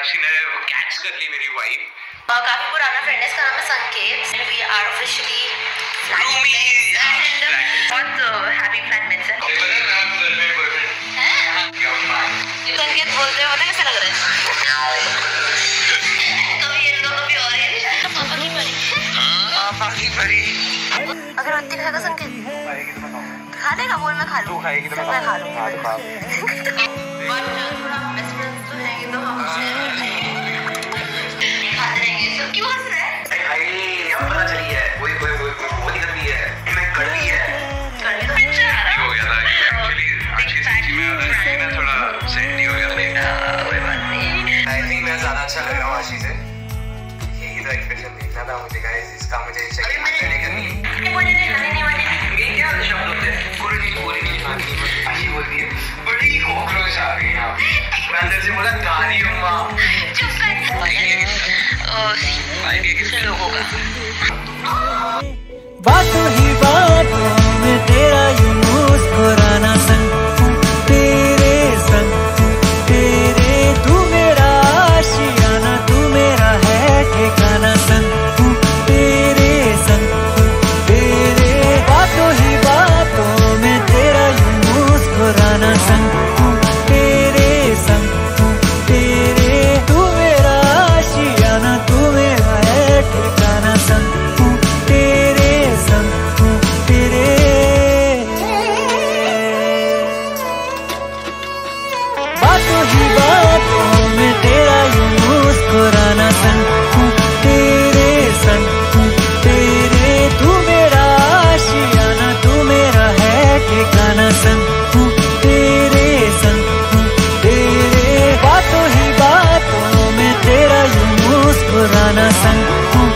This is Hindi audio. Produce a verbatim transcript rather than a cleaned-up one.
आशी ने कैच कर ली मेरी वाइब। काफी पुराना फ्रेंड है, इसका नाम है Sanket. We are officially roomies and बहुत हैप्पी फ्लैटमेट्स हैं। ये पता है मैं आपको घर में बॉयफ्रेंड हैं? संकेत बोलते हैं, पता है कैसा लग रहा है? कभी ये दो कभी और ये पापा की परी। हां पापा की परी। अगर अंतिम खाएगा संकेत खाएगी तो मैं खाऊंगा। खा लेगा, बोल मैं खा लूं। तू खाएगी तो मैं खा लूंगा। हां तो खा। बट थोड़ा बेस्ट फ्रेंड्स तो हैं, तो हम खाते रहेंगे। तो क्यों हंस रहा है? भाई अब पता चली है वही वही वही वो दिक्कत नहीं है, मैं कड़वी है। कड़वी तो पिक्चर आ रहा है। हो गया था एक्चुअली अच्छी सच्ची में आता है ना, थोड़ा सेंडी हो गया था। नहीं कोई बात नहीं। आई थिंक मैं ज्यादा अच्छा लग रहा हूं आशी से। यही तो एक्सप्रेशन देखना था मुझे गाइस, इसका मुझे चाहिए मैंने करनी है। मुझे नहीं खाने नहीं वाले। ये क्या शब्द होते हैं? पूरी नहीं पूरी नहीं खानी। आशी बोलती है बड़ी कॉकरोच आ गई यहां। मैं अंदर से बोला गाली अम्मा चुप कर। किससे लोगों का बातों ही बातों में तेरा यूं मुस्कुराना संग तेरे संग तेरे तू मेरा आशियाना तू मेरा है ठिकाना संग तेरे संग तेरे बातों ही बातों में तेरा यूं मुस्कुराना संग तेरे संग तेरे तू मेरा आशियाना तू मेरा है ठिकाना संग तेरे संग तेरे बातों ही बातों में तेरा यूं मुस्कुराना संग तेरे संग तेरे तू मेरा आशियाना तू मेरा है ठिकाना संग तेरे संग तेरे बातों ही बातों में तेरा यूं मुस्कुराना संग